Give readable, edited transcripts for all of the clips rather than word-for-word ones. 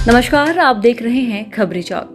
नमस्कार, आप देख रहे हैं खबरी चौक।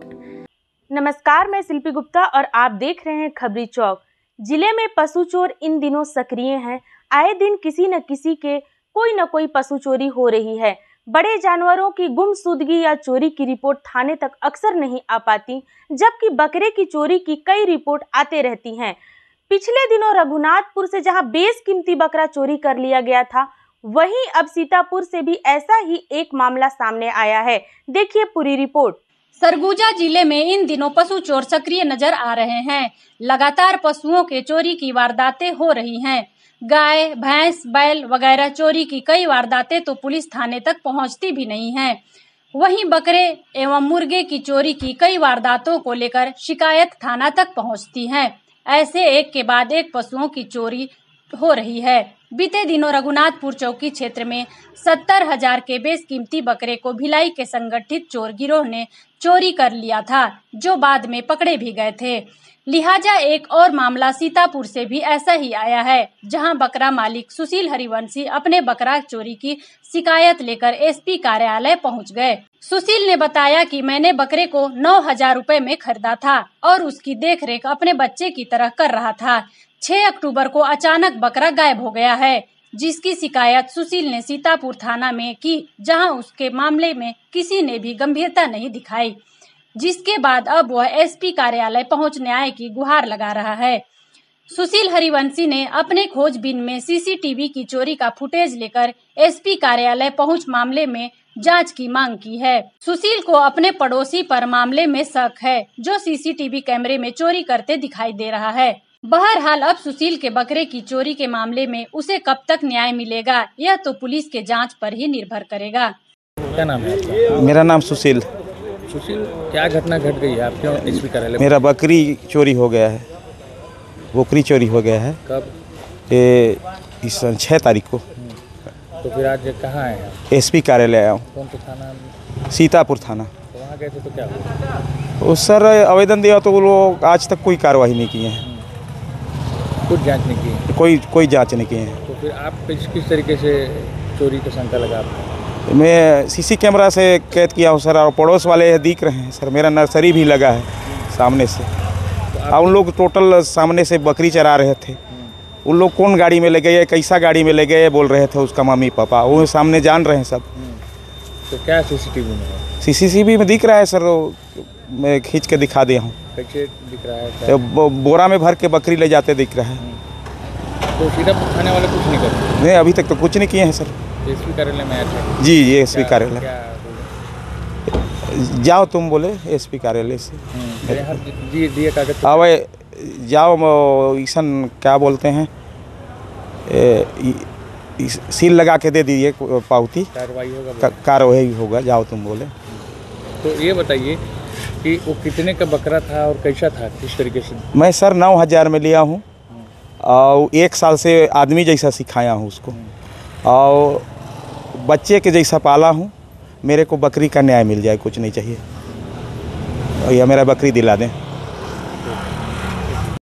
नमस्कार, मैं शिल्पी गुप्ता और आप देख रहे हैं खबरी चौक। जिले में पशु चोर इन दिनों सक्रिय हैं। आए दिन किसी न किसी के कोई न कोई पशु चोरी हो रही है। बड़े जानवरों की गुमशुदगी या चोरी की रिपोर्ट थाने तक अक्सर नहीं आ पाती, जबकि बकरे की चोरी की कई रिपोर्ट आते रहती हैं। पिछले दिनों रघुनाथपुर से जहां बेशकीमती बकरा चोरी कर लिया गया था, वहीं अब सीतापुर से भी ऐसा ही एक मामला सामने आया है। देखिए पूरी रिपोर्ट। सरगुजा जिले में इन दिनों पशु चोर सक्रिय नजर आ रहे हैं। लगातार पशुओं के चोरी की वारदातें हो रही हैं। गाय, भैंस, बैल वगैरह चोरी की कई वारदातें तो पुलिस थाने तक पहुंचती भी नहीं हैं। वहीं बकरे एवं मुर्गे की चोरी की कई वारदातों को लेकर शिकायत थाना तक पहुंचती हैं। ऐसे एक के बाद एक पशुओं की चोरी हो रही है। बीते दिनों रघुनाथपुर चौकी क्षेत्र में 70,000 के बेशकीमती बकरे को भिलाई के संगठित चोर गिरोह ने चोरी कर लिया था, जो बाद में पकड़े भी गए थे। लिहाजा एक और मामला सीतापुर से भी ऐसा ही आया है, जहां बकरा मालिक सुशील हरिवंशी अपने बकरा चोरी की शिकायत लेकर एसपी कार्यालय पहुंच गए। सुशील ने बताया कि मैंने बकरे को 9,000 रुपए में खरीदा था और उसकी देखरेख अपने बच्चे की तरह कर रहा था। 6 अक्टूबर को अचानक बकरा गायब हो गया है, जिसकी शिकायत सुशील ने सीतापुर थाना में की, जहां उसके मामले में किसी ने भी गंभीरता नहीं दिखाई, जिसके बाद अब वह एसपी कार्यालय पहुंच न्याय की गुहार लगा रहा है। सुशील हरिवंशी ने अपने खोजबीन में सीसीटीवी की चोरी का फुटेज लेकर एसपी कार्यालय पहुंच मामले में जांच की मांग की है। सुशील को अपने पड़ोसी पर मामले में शक है, जो सीसीटीवी कैमरे में चोरी करते दिखाई दे रहा है। बहरहाल अब सुशील के बकरे की चोरी के मामले में उसे कब तक न्याय मिलेगा, यह तो पुलिस के जांच पर ही निर्भर करेगा। क्या नाम है आपका? मेरा नाम सुशील। सुशील, क्या घटना घट गई है? आप क्यों एसपी कार्यालय? मेरा बकरी चोरी हो गया है। बकरी चोरी हो गया है। कब? इस 6 तारीख को। तो फिर आज कहाँ आए हैं? एसपी कार्यालय आया हूँ। कौन सा थाना? सीतापुर थाना। तो वहाँ गए थे तो क्या हुआ? उस सर आवेदन दिया तो वो लोग आज तक कोई कार्रवाई नहीं किए हैं। कुछ जांच नहीं की है? कोई जांच नहीं किए हैं। तो फिर आप किस तरीके से चोरी का शंका लगा आपको? मैं सीसी कैमरा से कैद किया हूँ सर, और पड़ोस वाले दिख रहे हैं सर। मेरा नर्सरी भी लगा है सामने से। और उन लोग टोटल सामने से बकरी चरा रहे थे। उन लोग कौन गाड़ी में ले गए, कैसा गाड़ी में ले गए बोल रहे थे उसका मम्मी पापा, वो सामने जान रहे हैं सब। तो क्या सीसीटीवी में है? सीसीटीवी में दिख रहा है सर, मैं खींच के दिखा दिया हूँ। कैसे दिख रहा है? बोरा में भर के बकरी ले जाते दिख रहा है। तो सीतापुर थाने वाले कुछ नहीं कर रहे? नहीं, अभी तक तो कुछ नहीं किए हैं सर। एसपी कार्यालय में आए थे? जी, ये एसपी कार्यालय। जाओ तुम बोले एसपी कार्यालय से दिए कागज। अब जाओ, ईसन क्या बोलते हैं, सील लगा के दे दीजिए पावती। कार्रवाई होगा। जाओ तुम बोले। तो ये बताइए कि वो कितने का बकरा था और कैसा था, किस तरीके से? मैं सर 9,000 में लिया हूँ और 1 साल से आदमी जैसा सिखाया हूँ उसको, और बच्चे के जैसा पाला हूँ। मेरे को बकरी का न्याय मिल जाए, कुछ नहीं चाहिए, या मेरा बकरी दिला दें।